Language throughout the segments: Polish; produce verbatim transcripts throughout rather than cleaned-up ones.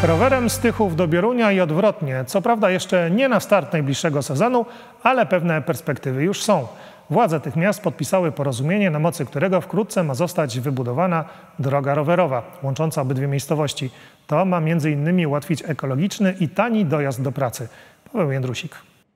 Rowerem z Tychów do Bierunia i odwrotnie. Co prawda jeszcze nie na start najbliższego sezonu, ale pewne perspektywy już są. Władze tych miast podpisały porozumienie, na mocy którego wkrótce ma zostać wybudowana droga rowerowa łącząca obydwie miejscowości. To ma między innymi ułatwić ekologiczny i tani dojazd do pracy. Paweł Jędrusik.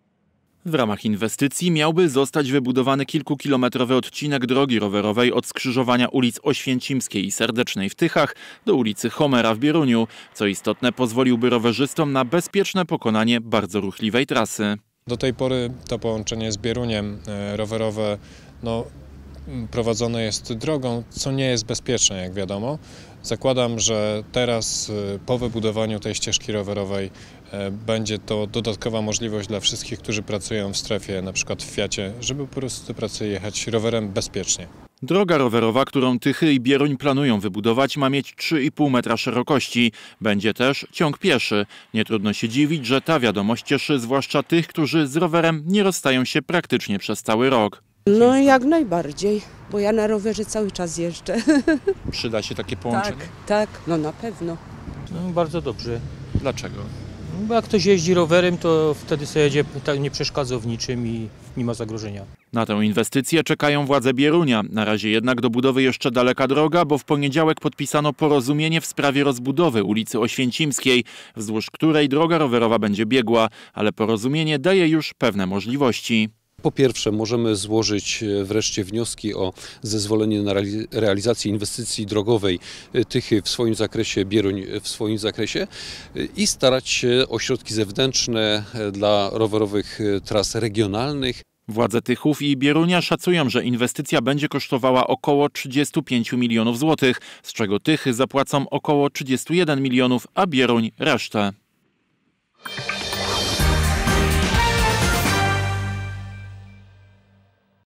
W ramach inwestycji miałby zostać wybudowany kilkukilometrowy odcinek drogi rowerowej od skrzyżowania ulic Oświęcimskiej i Serdecznej w Tychach do ulicy Homera w Bieruniu. Co istotne, pozwoliłby rowerzystom na bezpieczne pokonanie bardzo ruchliwej trasy. Do tej pory to połączenie z Bieruniem rowerowe no, prowadzone jest drogą, co nie jest bezpieczne, jak wiadomo. Zakładam, że teraz po wybudowaniu tej ścieżki rowerowej będzie to dodatkowa możliwość dla wszystkich, którzy pracują w strefie, na przykład w Fiacie, żeby po prostu do pracy jechać rowerem bezpiecznie. Droga rowerowa, którą Tychy i Bieruń planują wybudować, ma mieć trzy i pół metra szerokości. Będzie też ciąg pieszy. Nie trudno się dziwić, że ta wiadomość cieszy zwłaszcza tych, którzy z rowerem nie rozstają się praktycznie przez cały rok. No jak najbardziej, bo ja na rowerze cały czas jeżdżę. Przyda się takie połączenie? Tak, tak, no na pewno. No, bardzo dobrze. Dlaczego? Bo jak ktoś jeździ rowerem, to wtedy sobie jedzie, tak nie przeszkadza w niczym i nie ma zagrożenia. Na tę inwestycję czekają władze Bierunia. Na razie jednak do budowy jeszcze daleka droga, bo w poniedziałek podpisano porozumienie w sprawie rozbudowy ulicy Oświęcimskiej, wzdłuż której droga rowerowa będzie biegła, ale porozumienie daje już pewne możliwości. Po pierwsze, możemy złożyć wreszcie wnioski o zezwolenie na realizację inwestycji drogowej Tychy w swoim zakresie, Bieruń w swoim zakresie i starać się o środki zewnętrzne dla rowerowych tras regionalnych. Władze Tychów i Bierunia szacują, że inwestycja będzie kosztowała około trzydzieści pięć milionów złotych, z czego Tychy zapłacą około trzydzieści jeden milionów, a Bieruń resztę.